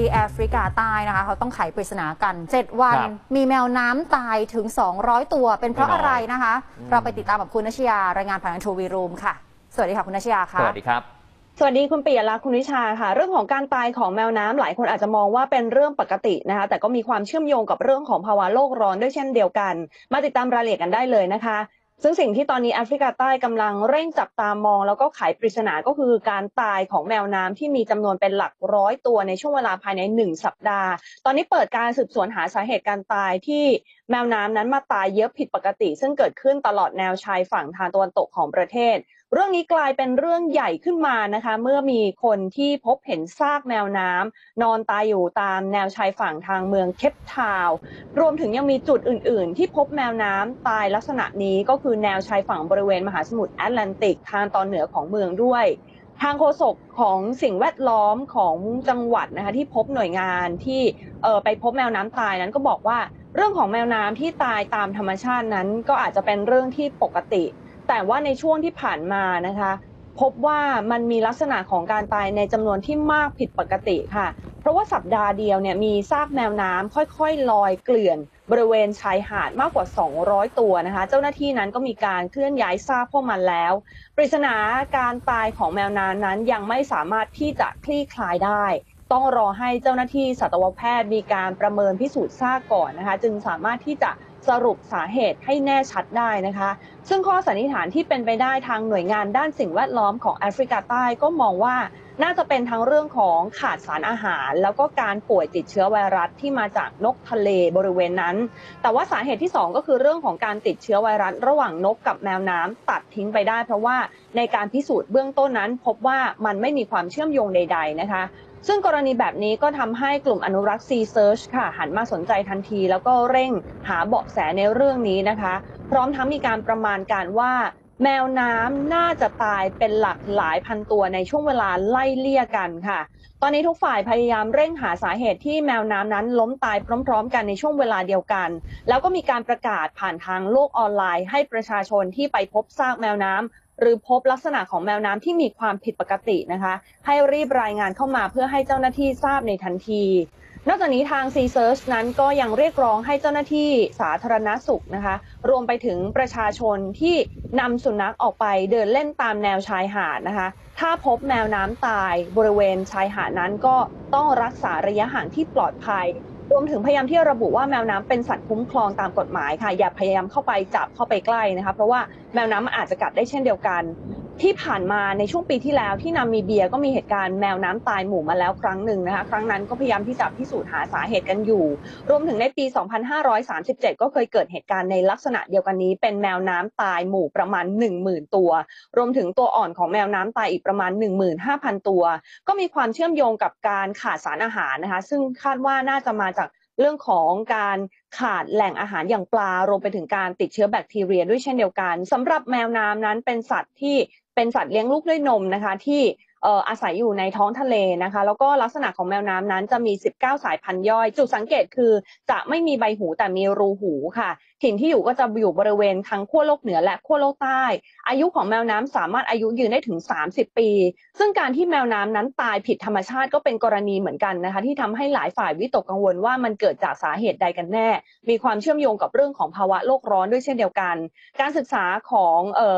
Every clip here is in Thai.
ที่แอฟริกาใต้นะคะเขาต้องไขปริศนากัน7 วันมีแมวน้ำตายถึง200 ตัวเป็นเพราะอะไรนะคะเราไปติดตามกับคุณณชยารายงานผ่านทูวีรูมค่ะสวัสดีค่ะคุณณชยาค่ะสวัสดีครับสวัสดีคุณปิยลักษณ์คุณวิชาค่ะเรื่องของการตายของแมวน้ำหลายคนอาจจะมองว่าเป็นเรื่องปกตินะคะแต่ก็มีความเชื่อมโยงกับเรื่องของภาวะโลกร้อนด้วยเช่นเดียวกันมาติดตามรายละเอียดกันได้เลยนะคะซึ่งสิ่งที่ตอนนี้แอฟริกาใต้กำลังเร่งจับตามองแล้วก็ไขปริศนาก็คือการตายของแมวน้ำที่มีจำนวนเป็นหลักร้อยตัวในช่วงเวลาภายใน1 สัปดาห์ตอนนี้เปิดการสืบสวนหาสาเหตุการตายที่แมวน้ำนั้นมาตายเยอะผิดปกติซึ่งเกิดขึ้นตลอดแนวชายฝั่งทางตะวันตกของประเทศเรื่องนี้กลายเป็นเรื่องใหญ่ขึ้นมานะคะเมื่อมีคนที่พบเห็นซากแมวน้ำนอนตายอยู่ตามแนวชายฝั่งทางเมืองเคปทาวน์รวมถึงยังมีจุดอื่นๆที่พบแมวน้ำตายลักษณะนี้ก็คือแนวชายฝั่งบริเวณมหาสมุทรแอตแลนติกทางตอนเหนือของเมืองด้วยทางโฆษกของสิ่งแวดล้อมของจังหวัดนะคะที่พบหน่วยงานที่ไปพบแมวน้ำตายนั้นก็บอกว่าเรื่องของแมวน้ำที่ตายตามธรรมชาตินั้นก็อาจจะเป็นเรื่องที่ปกติแต่ว่าในช่วงที่ผ่านมานะคะพบว่ามันมีลักษณะของการตายในจำนวนที่มากผิดปกติค่ะเพราะว่าสัปดาห์เดียวเนี่ยมีซากแมวน้ำค่อยๆลอยเกลื่อนบริเวณชายหาดมากกว่า200ตัวนะคะเจ้าหน้าที่นั้นก็มีการเคลื่อนย้ายซากพวกมันแล้วปริศนาการตายของแมวน้ำนั้นยังไม่สามารถที่จะคลี่คลายได้ต้องรอให้เจ้าหน้าที่สัตวแพทย์มีการประเมินพิสูจน์ซากก่อนนะคะจึงสามารถที่จะสรุปสาเหตุให้แน่ชัดได้นะคะซึ่งข้อสันนิษฐานที่เป็นไปได้ทางหน่วยงานด้านสิ่งแวดล้อมของแอฟริกาใต้ก็มองว่าน่าจะเป็นทั้งเรื่องของขาดสารอาหารแล้วก็การป่วยติดเชื้อไวรัสที่มาจากนกทะเลบริเวณนั้นแต่ว่าสาเหตุที่2ก็คือเรื่องของการติดเชื้อไวรัสระหว่างนกกับแมวน้ำตัดทิ้งไปได้เพราะว่าในการพิสูจน์เบื้องต้นนั้นพบว่ามันไม่มีความเชื่อมโยงใดๆนะคะซึ่งกรณีแบบนี้ก็ทำให้กลุ่มอนุรักษ์ Sea Search ค่ะหันมาสนใจทันทีแล้วก็เร่งหาเบาะแสในเรื่องนี้นะคะพร้อมทั้งมีการประมาณการว่าแมวน้ำน่าจะตายเป็นหลักหลายพันตัวในช่วงเวลาไล่เลี่ยกันค่ะตอนนี้ทุกฝ่ายพยายามเร่งหาสาเหตุที่แมวน้ำนั้นล้มตายพร้อมๆกันในช่วงเวลาเดียวกันแล้วก็มีการประกาศผ่านทางโลกออนไลน์ให้ประชาชนที่ไปพบซากแมวน้ำหรือพบลักษณะของแมวน้ำที่มีความผิดปกตินะคะให้รีบรายงานเข้ามาเพื่อให้เจ้าหน้าที่ทราบในทันทีนอกจากนี้ทาง Sea Search นั้นก็ยังเรียกร้องให้เจ้าหน้าที่สาธารณสุขนะคะรวมไปถึงประชาชนที่นำสุนัขออกไปเดินเล่นตามแนวชายหาดนะคะถ้าพบแมวน้ำตายบริเวณชายหาดนั้นก็ต้องรักษาระยะห่างที่ปลอดภัยรวมถึงพยายามที่ระบุว่าแมวน้ำเป็นสัตว์คุ้มครองตามกฎหมายค่ะอย่าพยายามเข้าไปจับเข้าไปใกล้นะคะเพราะว่าแมวน้ำมันอาจจะกัดได้เช่นเดียวกันที่ผ่านมาในช่วงปีที่แล้วที่นามิเบียก็มีเหตุการณ์แมวน้ำตายหมู่มาแล้วครั้งหนึ่งนะคะครั้งนั้นก็พยายามที่จะพิสูจน์หาสาเหตุกันอยู่รวมถึงในปี 2537 ก็เคยเกิดเหตุการณ์ในลักษณะเดียวกันนี้เป็นแมวน้ำตายหมู่ประมาณ 10,000 ตัวรวมถึงตัวอ่อนของแมวน้ำตายอีกประมาณ 15,000 ตัวก็มีความเชื่อมโยงกับการขาดสารอาหารนะคะซึ่งคาดว่าน่าจะมาจากเรื่องของการขาดแหล่งอาหารอย่างปลารวมไปถึงการติดเชื้อแบคทีเรียด้วยเช่นเดียวกันสำหรับแมวน้ำนั้นเป็นสัตว์ที่เป็นสัตว์เลี้ยงลูกด้วยนมนะคะที่อาศัยอยู่ในท้องทะเลนะคะแล้วก็ลักษณะของแมวน้ำนั้นจะมี19 สายพันธุ์ย่อยจุดสังเกตคือจะไม่มีใบหูแต่มีรูหูค่ะถิ่นที่อยู่ก็จะอยู่บริเวณทั้งขั้วโลกเหนือและขั้วโลกใต้อายุของแมวน้ำสามารถอายุยืนได้ถึง30 ปีซึ่งการที่แมวน้ำนั้นตายผิดธรรมชาติก็เป็นกรณีเหมือนกันนะคะที่ทำให้หลายฝ่ายวิตกกังวลว่ามันเกิดจากสาเหตุใดกันแน่มีความเชื่อมโยงกับเรื่องของภาวะโลกร้อนด้วยเช่นเดียวกันการศึกษาของ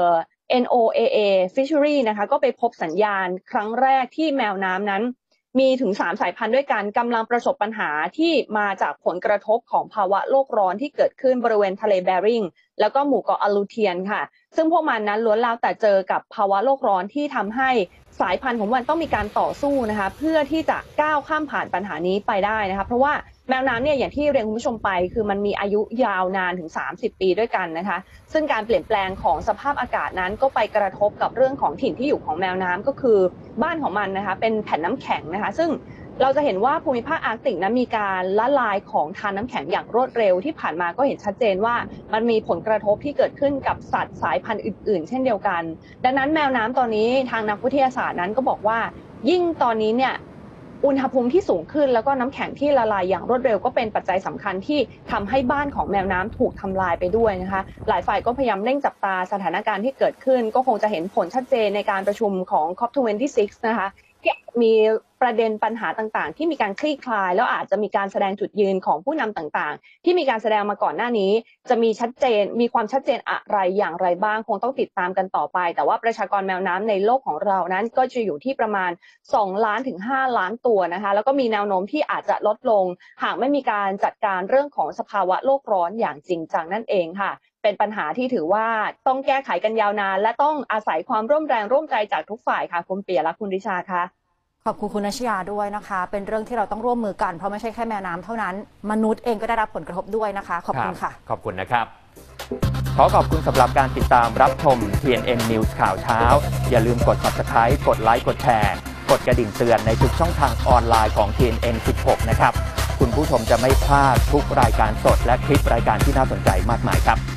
NOAA Fishery นะคะก็ไปพบสัญญาณครั้งแรกที่แมวน้ำนั้นมีถึง3 สายพันธุ์ด้วยกันกำลังประสบปัญหาที่มาจากผลกระทบของภาวะโลกร้อนที่เกิดขึ้นบริเวณทะเลแบริ่งแล้วก็หมู่เกาะอาลูเทียนค่ะซึ่งพวกมันนั้นล้วนแล้วแต่เจอกับภาวะโลกร้อนที่ทำให้สายพันธุ์ของมันต้องมีการต่อสู้นะคะเพื่อที่จะก้าวข้ามผ่านปัญหานี้ไปได้นะคะเพราะว่าแมวน้ำเนี่ยอย่างที่เรียนคุณผู้ชมไปคือมันมีอายุยาวนานถึง30 ปีด้วยกันนะคะซึ่งการเปลี่ยนแปลงของสภาพอากาศนั้นก็ไปกระทบกับเรื่องของถิ่นที่อยู่ของแมวน้ำก็คือบ้านของมันนะคะเป็นแผ่นน้ำแข็งนะคะซึ่งเราจะเห็นว่าภูมิภาคอาร์กติกนั้นมีการละลายของธารน้ำแข็งอย่างรวดเร็วที่ผ่านมาก็เห็นชัดเจนว่ามันมีผลกระทบที่เกิดขึ้นกับสัตว์สายพันธุ์อื่นๆเช่นเดียวกันดังนั้นแมวน้ำตอนนี้ทางนักวิทยาศาสตร์นั้นก็บอกว่ายิ่งตอนนี้เนี่ยอุณหภูมิที่สูงขึ้นแล้วก็น้ำแข็งที่ละลายอย่างรวดเร็วก็เป็นปัจจัยสำคัญที่ทำให้บ้านของแมวน้ำถูกทำลายไปด้วยนะคะหลายฝ่ายก็พยายามเร่งจับตาสถานการณ์ที่เกิดขึ้นก็คงจะเห็นผลชัดเจนในการประชุมของ COP26 นะคะมีประเด็นปัญหาต่างๆที่มีการคลี่คลายแล้วอาจจะมีการแสดงจุดยืนของผู้นำต่างๆที่มีการแสดงมาก่อนหน้านี้จะมีความชัดเจนอะไรอย่างไรบ้างคงต้องติดตามกันต่อไปแต่ว่าประชากรแมวน้ำในโลกของเรานั้นก็จะอยู่ที่ประมาณ2 ล้านถึง5 ล้านตัวนะคะแล้วก็มีแนวโน้มที่อาจจะลดลงหากไม่มีการจัดการเรื่องของสภาวะโลกร้อนอย่างจริงจังนั่นเองค่ะเป็นปัญหาที่ถือว่าต้องแก้ไขกันยาวนานและต้องอาศัยความร่วมแรงร่วมใจจากทุกฝ่ายค่ะคุณเปียและคุณริชาค่ะขอบคุณคุณณชยาด้วยนะคะเป็นเรื่องที่เราต้องร่วมมือกันเพราะไม่ใช่แค่แมวน้ำเท่านั้นมนุษย์เองก็ได้รับผลกระทบด้วยนะคะขอบคุณค่ะขอบคุณนะครับขอขอบคุณสำหรับการติดตามรับชม TNN News ข่าวเช้าอย่าลืมกด Subscribe กดไลค์กดแชร์กดกระดิ่งเตือนในทุกช่องทางออนไลน์ของ TNN 16นะครับคุณผู้ชมจะไม่พลาดทุกรายการสดและคลิปรายการที่น่าสนใจมากมายครับ